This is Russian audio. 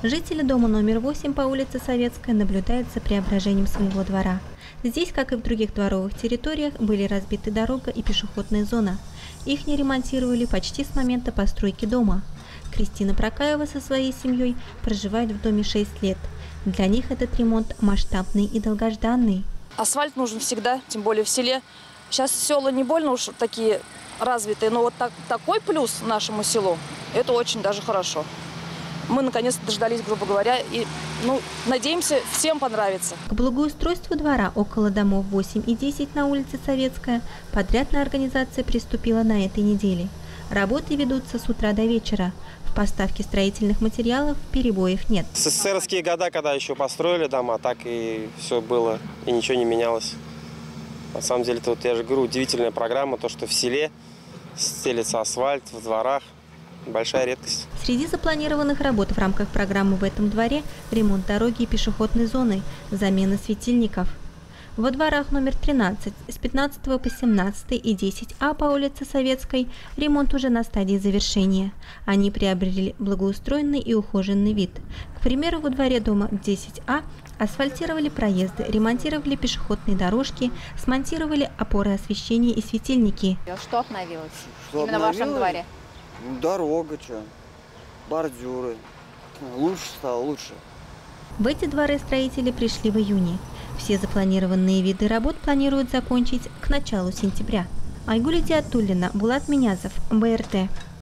Жители дома номер 8 по улице Советская наблюдают за преображением своего двора. Здесь, как и в других дворовых территориях, были разбиты дорога и пешеходная зона. Их не ремонтировали почти с момента постройки дома. Кристина Прокаева со своей семьей проживает в доме 6 лет. Для них этот ремонт масштабный и долгожданный. Асфальт нужен всегда, тем более в селе. Сейчас села не больно уж такие развитые, но вот такой плюс нашему селу, это очень даже хорошо. Мы наконец-то дождались, грубо говоря, и надеемся, всем понравится. К благоустройству двора около домов 8 и 10 на улице Советская подрядная организация приступила на этой неделе. Работы ведутся с утра до вечера. В поставке строительных материалов перебоев нет. В СССРские года, когда еще построили дома, так и все было, и ничего не менялось. На самом деле, тут, я же говорю, удивительная программа, то, что в селе стелится асфальт, в дворах. Большая редкость. Среди запланированных работ в рамках программы в этом дворе ремонт дороги и пешеходной зоны, замена светильников. Во дворах номер 13 с 15 по 17 и 10А по улице Советской ремонт уже на стадии завершения. Они приобрели благоустроенный и ухоженный вид. К примеру, во дворе дома 10А асфальтировали проезды, ремонтировали пешеходные дорожки, смонтировали опоры освещения и светильники. Что обновилось именно в вашем дворе? Дорога, бордюры. Лучше стало, лучше. В эти дворы строители пришли в июне. Все запланированные виды работ планируют закончить к началу сентября. Айгуль Идиатуллина, Булат Минязов, БРТ.